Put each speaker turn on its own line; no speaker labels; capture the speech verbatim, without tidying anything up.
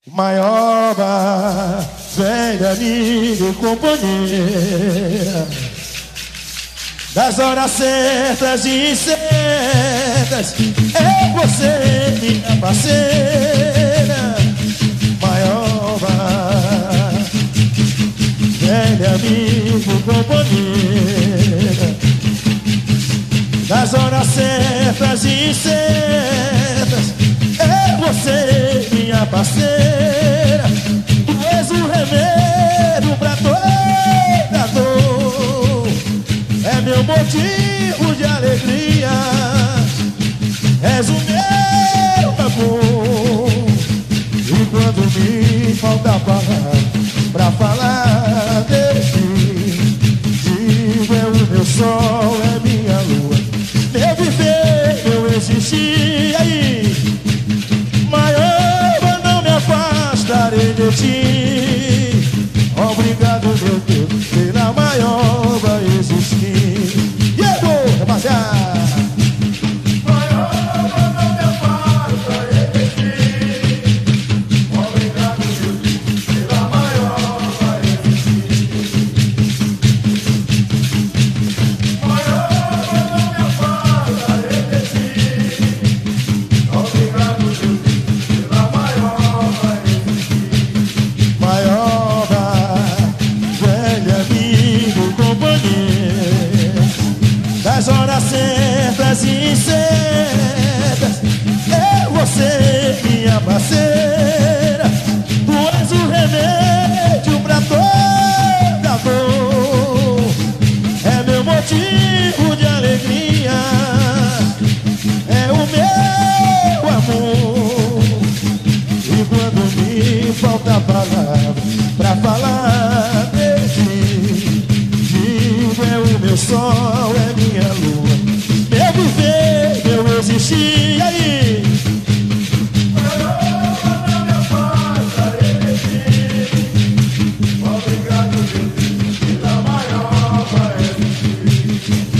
Maioba, velha amiga e companheira, das horas certas e incertas, é você, minha parceira. Maioba, velha amiga e companheira, das horas certas e incertas, é você, minha parceira. Tu és o remédio pra toda dor, é meu motivo de alegria, és o meu amor. E quando me falta palavra pra falar de ti, digo é o meu sol, é minha lua, meu viver, meu existir. Aí, Maioba, não me afastarei de ti. Obrigado, meu Deus, pela Maioba existir. Diego, rapaziada. Maioba, não me afastarei de ti. Obrigado, meu Deus, pela Maioba existir. Maioba, não me afastarei de ti. Obrigado, meu Deus, pela Maioba existir. Maioba, velha amiga e companheira, das horas certas e incertas, é você, minha parceira. Tu és o remédio pra toda dor, é meu motivo de alegria, é o meu amor. E quando me falta palavra pra falar de ti, digo é o meu sol, é minha lua, meu viver, meu existir. Aí, Maioba, não me afastarei de ti. Obrigado, meu Deus, pela Maioba existir.